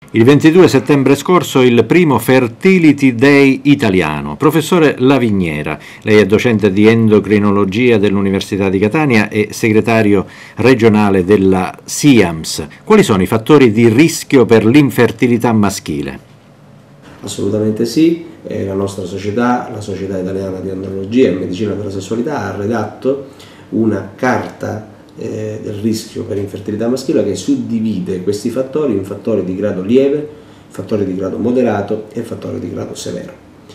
Il 22 settembre scorso il primo Fertility Day italiano. Professore Lavigniera, lei è docente di endocrinologia dell'Università di Catania e segretario regionale della SIAMS. Quali sono i fattori di rischio per l'infertilità maschile? Assolutamente sì, la nostra società, la Società Italiana di Andrologia e Medicina della Sessualità, ha redatto una carta del rischio per infertilità maschile che suddivide questi fattori in fattori di grado lieve, fattori di grado moderato e fattori di grado severo.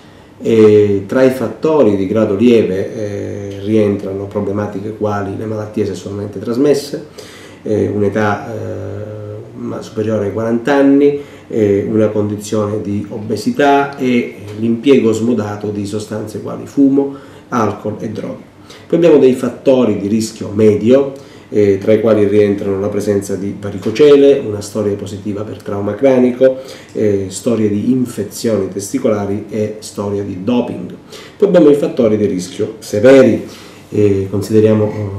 E tra i fattori di grado lieve rientrano problematiche quali le malattie sessualmente trasmesse, un'età superiore ai 40 anni, una condizione di obesità e l'impiego smodato di sostanze quali fumo, alcol e droghe. Poi abbiamo dei fattori di rischio medio, tra i quali rientrano la presenza di varicocele, una storia positiva per trauma cranico, storie di infezioni testicolari e storia di doping. Poi abbiamo i fattori di rischio severi, consideriamo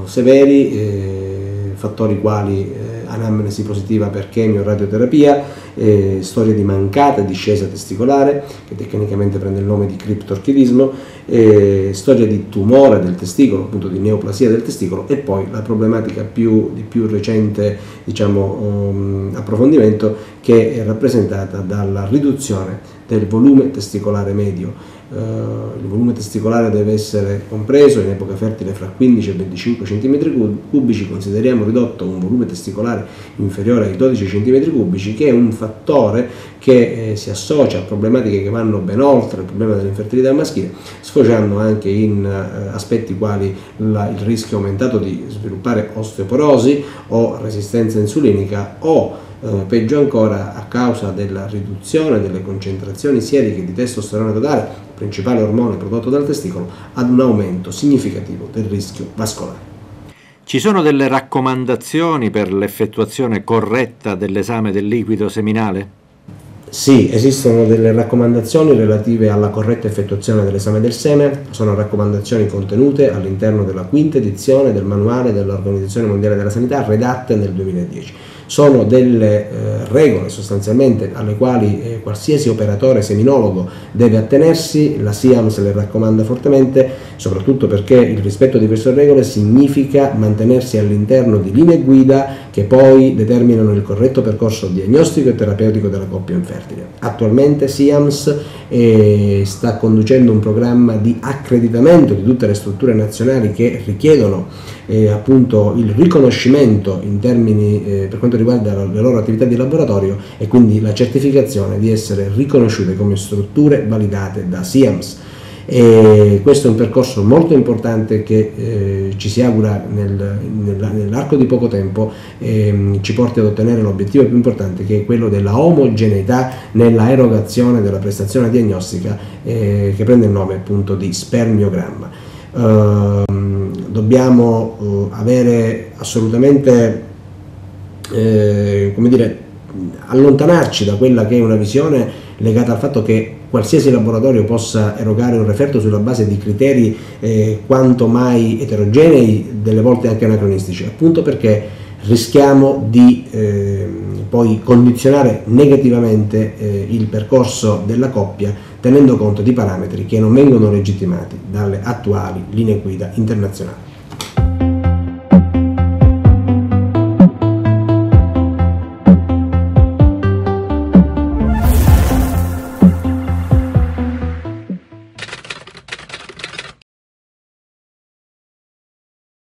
severi fattori quali anamnesi positiva per chemio o radioterapia, storia di mancata discesa testicolare, che tecnicamente prende il nome di criptorchidismo, storia di tumore del testicolo, appunto di neoplasia del testicolo, e poi la problematica di più recente approfondimento, che è rappresentata dalla riduzione del volume testicolare medio. Il volume testicolare deve essere compreso in epoca fertile fra 15 e 25 cm3, consideriamo ridotto un volume testicolare inferiore ai 12 cm3, che è un fattore che si associa a problematiche che vanno ben oltre il problema dell'infertilità maschile, sfociando anche in aspetti quali il rischio aumentato di sviluppare osteoporosi o resistenza insulinica o peggio ancora, a causa della riduzione delle concentrazioni sierliche di testosterone totale, principale ormone prodotto dal testicolo, ad un aumento significativo del rischio vascolare. Ci sono delle raccomandazioni per l'effettuazione corretta dell'esame del liquido seminale? Sì, esistono delle raccomandazioni relative alla corretta effettuazione dell'esame del seme. Sono raccomandazioni contenute all'interno della quinta edizione del manuale dell'Organizzazione Mondiale della Sanità, redatte nel 2010. Sono delle regole sostanzialmente alle quali qualsiasi operatore seminologo deve attenersi. La SIAMS le raccomanda fortemente, soprattutto perché il rispetto di queste regole significa mantenersi all'interno di linee guida che poi determinano il corretto percorso diagnostico e terapeutico della coppia infertile. Attualmente SIAMS sta conducendo un programma di accreditamento di tutte le strutture nazionali che richiedono appunto il riconoscimento in termini per quanto riguarda le loro attività di laboratorio, e quindi la certificazione di essere riconosciute come strutture validate da SIAMS. E questo è un percorso molto importante che ci si augura nell'arco di poco tempo ci porti ad ottenere l'obiettivo più importante, che è quello della omogeneità nella erogazione della prestazione diagnostica, che prende il nome appunto di spermiogramma. Dobbiamo avere assolutamente allontanarci da quella che è una visione legata al fatto che qualsiasi laboratorio possa erogare un referto sulla base di criteri quanto mai eterogenei, delle volte anche anacronistici, appunto perché rischiamo di poi condizionare negativamente il percorso della coppia, tenendo conto di parametri che non vengono legittimati dalle attuali linee guida internazionali.